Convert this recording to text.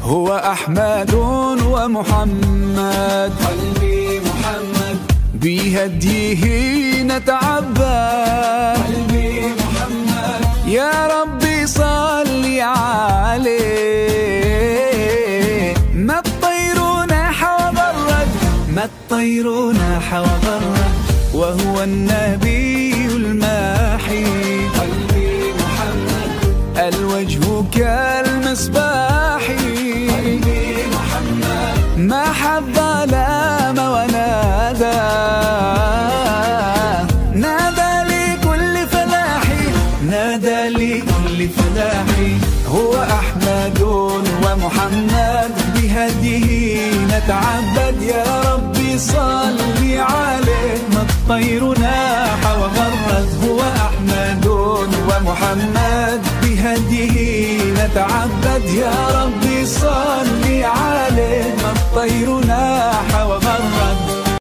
هو أحمد ومحمد، قلبي محمد بهديه نتعبد. قلبي محمد يا ربي صل عليه، ما الطير ناح وبرد، ما الطير ناح وبرد، وهو النبي الماحي. قلبي محمد الوجه كالمصباح، قلبي محمد ما حب لام ونادى، نادى لكل فلاحي، نادى لكل فلاحي. هو أحمد ومحمد، بهديه نتعبد. يا ربي صل عليه، ما الطير ناح وغرد. هو أحمد ومحمد، بهديه نتعبد. يا ربي صل عليه، ما الطير ناح